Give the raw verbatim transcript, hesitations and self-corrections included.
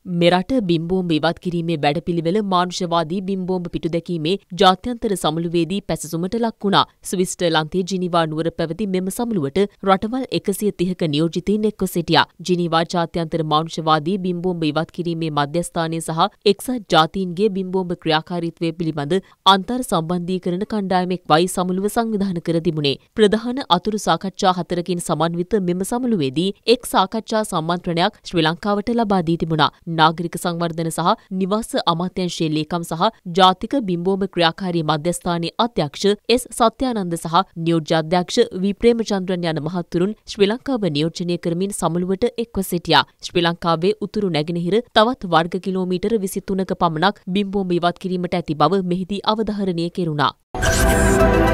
මෙරට බිම්බෝම්බ ඉවත් කිරීමේ වැඩපිළිවෙල මානුෂවාදී බිම්බෝම්බ පිටුදැකීමේ ජාත්‍යන්තර සමුළුවේදී පැසසුමට ලක් වුණා. ස්විට්සර්ලන්තයේ ජිනීවා නුවර පැවති මෙම සමුළුවට රටවල් එකසිය තිහක නියෝජිතයින් එක්ව සිටියා. ජිනීවා ජාත්‍යන්තර මානුෂවාදී බිම්බෝම්බ ඉවත් කිරීමේ මධ්‍යස්ථානය සහ එක්සත් ජාතීන්ගේ බිම්බෝම්බ ක්‍රියාකාරීත්වය පිළිබඳ අන්තර් සම්බන්ධීකරණ කණ්ඩායමෙක් වයි සමුළුව සංවිධානය කර තිබුණේ. ප්‍රධාන අතුරු සාකච්ඡා හතරකින් සමන්විත මෙම සමුළුවේදී එක් සාකච්ඡා සම්මන්ත්‍රණයක් ශ්‍රී ලංකාවට ලබා දී තිබුණා. නාගරික සංවර්ධන සහ නිවාස අමාත්‍යාංශයේ ලේකම් සහ ජාතික බිම්බෝම්බ ක්‍රියාකාරී මධ්‍යස්ථානයේ අධ්‍යක්ෂ එස් සත්‍යානන්ද සහ නියෝජ්‍ය අධ්‍යක්ෂ වී ප්‍රේමචන්ද්‍රන් යන මහතුරුන් ශ්‍රී ලංකාව නියෝජනය කරමින් සමුළුවට එක්ව සිටියා. ශ්‍රී ලංකාවේ උතුරු නැගෙනහිර තවත් වර්ග කිලෝමීටර විසි තුනක පමණක් බිම්බෝම්බ ඉවත් කිරීමට ඇති බව මෙහිදී අවධාරණය කෙරුණා.